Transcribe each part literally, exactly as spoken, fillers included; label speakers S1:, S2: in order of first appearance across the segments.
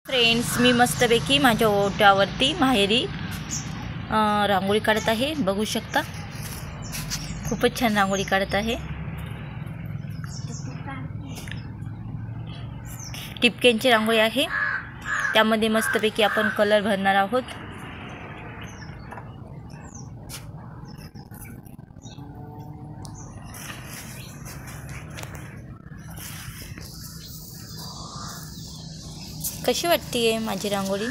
S1: Friends, मी मस्तपैकी माझ्या ओट्यावरती माहेरी रांगोळी काढत आहे. बघू शकता, खूपच छान रांगोळी काढत आहे. टिपक्यांची रांगोळी आहे. त्यामध्ये मस्तपैकी आपण कलर भरणार आहोत. कशी वाटतेय माझी रांगोळी?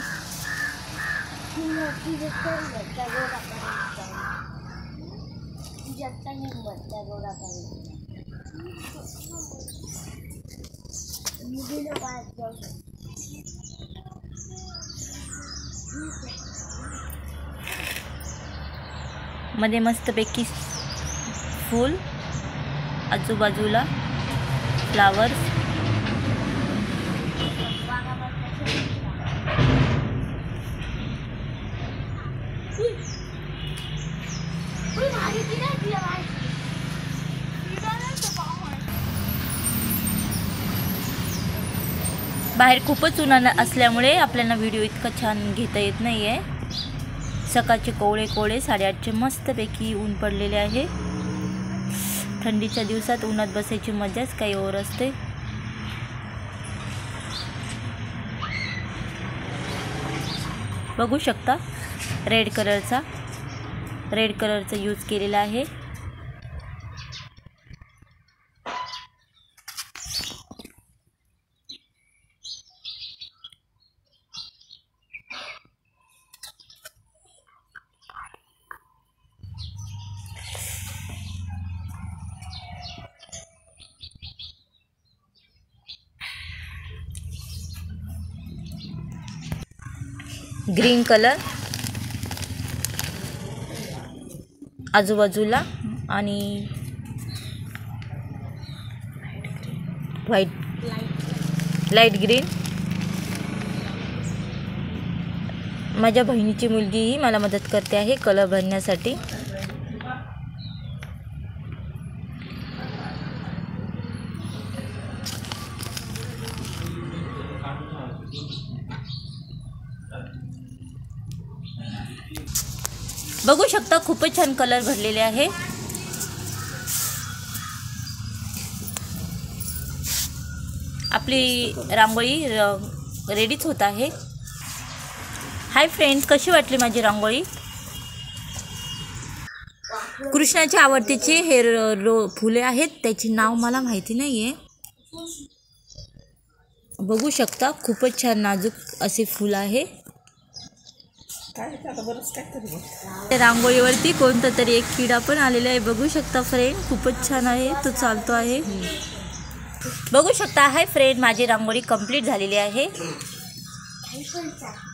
S1: मध्ये मस्तपैकी फूल, आजूबाजूला फ्लावर्स, बाहेर खूपच उन्हाळा असल्यामुळे आपल्याला व्हिडिओ इतका छान घेता येत नाही आहे. सकाळचे कोवळे कोवळे साडेआठचे मस्तपैकी ऊन पडलेले आहे. थंडीच्या दिवसात उन्हात बसायची मजाच काही और असते. बघू शकता, रेड कलरचा रेड कलरचा यूज केलेला आहे. ग्रीन कलर आजूबाजूला आणि व्हाईट लाईट ग्रीन. माझ्या बहिणीची मुलगीही मला मदत करते आहे कलर भरण्यासाठी. बघू शकता, खूपच छान कलर भरलेले आहे. आपली रांगोळी रेडीच होत आहे. हाय फ्रेंड्स, कशी वाटली माझी रांगोळी? कृष्णाचे आवडतीचे हे रो फुले आहेत. त्याचे नाव मला माहिती नाही आहे. बघू शकता, खूपच छान नाजूक असे फूल आहे. रांगोळीवरती कोणता तरी एक किडा पण आलेला आहे. बघू शकता फ्रेंड, खूपच छान आहे. तो चालतो आहे. बघू शकता. हाय फ्रेंड, माझी रांगोळी कंप्लीट झालेली आहे.